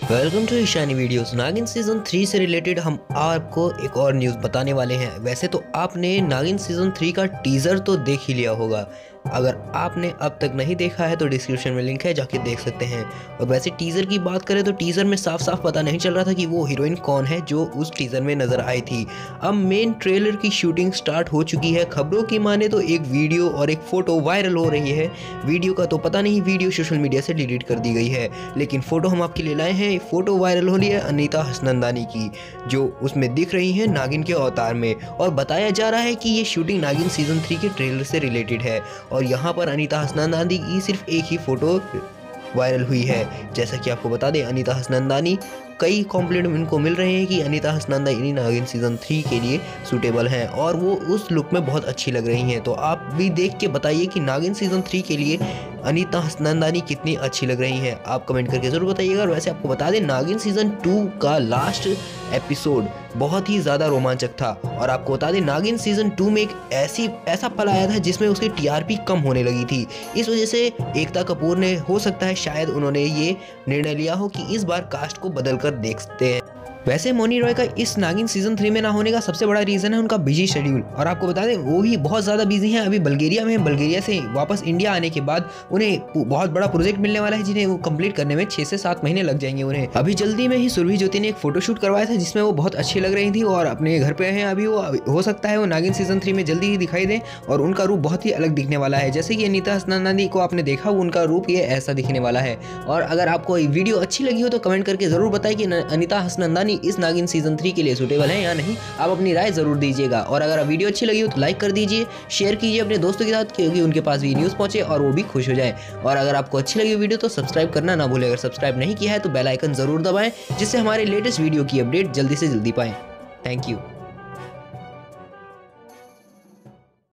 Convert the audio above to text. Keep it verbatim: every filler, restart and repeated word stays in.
Welcome to Ishani videos. Naagin season three से related हम आपको एक और न्यूज़ बताने वाले हैं। वैसे तो आपने नागिन सीजन थ्री का टीज़र तो देख ही लिया होगा। अगर आपने अब तक नहीं देखा है तो डिस्क्रिप्शन में लिंक है, जाके देख सकते हैं। और वैसे टीज़र की बात करें तो टीज़र में साफ साफ पता नहीं चल रहा था कि वो हीरोइन कौन है जो उस टीज़र में नज़र आई थी। अब मेन ट्रेलर की शूटिंग स्टार्ट हो चुकी है। खबरों की माने तो एक वीडियो और एक फ़ोटो वायरल हो रही है। वीडियो का तो पता नहीं, वीडियो सोशल मीडिया से डिलीट कर दी गई है, लेकिन फ़ोटो हम आपके लिए लाए हैं। फ़ोटो वायरल हो रही है अनीता hassanandani की, जो उसमें दिख रही है नागिन के अवतार में। और बताया जा रहा है कि ये शूटिंग नागिन सीजन थ्री के ट्रेलर से रिलेटेड है। और यहाँ पर अनीता hassanandani की सिर्फ एक ही फ़ोटो वायरल हुई है। जैसा कि आपको बता दें, अनीता hassanandani कई कॉम्प्लीमेंट इनको मिल रहे हैं कि Anita hassanandani Naagin season three के लिए सूटेबल हैं और वो उस लुक में बहुत अच्छी लग रही हैं। तो आप भी देख के बताइए कि नागिन सीजन थ्री के लिए अनीता hassanandani कितनी अच्छी लग रही हैं। आप कमेंट करके ज़रूर बताइएगा। और वैसे आपको बता दें, नागिन सीजन टू का लास्ट एपिसोड बहुत ही ज़्यादा रोमांचक था। और आपको बता दें, नागिन सीजन टू में एक ऐसी ऐसा पल आया था जिसमें उसकी टीआरपी कम होने लगी थी। इस वजह से एकता कपूर ने, हो सकता है शायद उन्होंने ये निर्णय लिया हो कि इस बार कास्ट को बदल कर देखते हैं। वैसे मौनी रॉय का इस नागिन सीजन थ्री में ना होने का सबसे बड़ा रीज़न है उनका बिजी शेड्यूल। और आपको बता दें, वो भी बहुत ज़्यादा बिजी हैं। अभी बल्गेरिया में, बल्गेरिया से वापस इंडिया आने के बाद उन्हें बहुत बड़ा प्रोजेक्ट मिलने वाला है, जिन्हें वो कंप्लीट करने में छः से सात महीने लग जाएंगे उन्हें। अभी जल्दी में ही सुरभि ज्योति ने एक फोटोशूट करवाया था जिसमें वो बहुत अच्छी लग रही थी और अपने घर पे हैं अभी वो। हो सकता है वो नागिन सीजन थ्री में जल्दी ही दिखाई दें और उनका रूप बहुत ही अलग दिखने वाला है। जैसे कि अनीता hassanandani को आपने देखा, उनका रूप ये ऐसा दिखने वाला है। और अगर आपको वीडियो अच्छी लगी हो तो कमेंट करके ज़रूर बताएं कि अनीता hassanandani इस नागिन सीजन थ्री के लिए सूटेबल है या नहीं। आप अपनी राय जरूर दीजिएगा। और अगर वीडियो अच्छी लगी हो तो लाइक कर दीजिए, शेयर कीजिए अपने दोस्तों के साथ, क्योंकि उनके पास भी न्यूज़ पहुंचे और वो भी खुश हो जाए। और अगर आपको अच्छी लगी वीडियो तो सब्सक्राइब करना ना भूलें। अगर सब्सक्राइब नहीं किया है तो बेल आइकन जरूर दबाएं, जिससे हमारे लेटेस्ट वीडियो की अपडेट जल्दी से जल्दी पाएं। Thank you.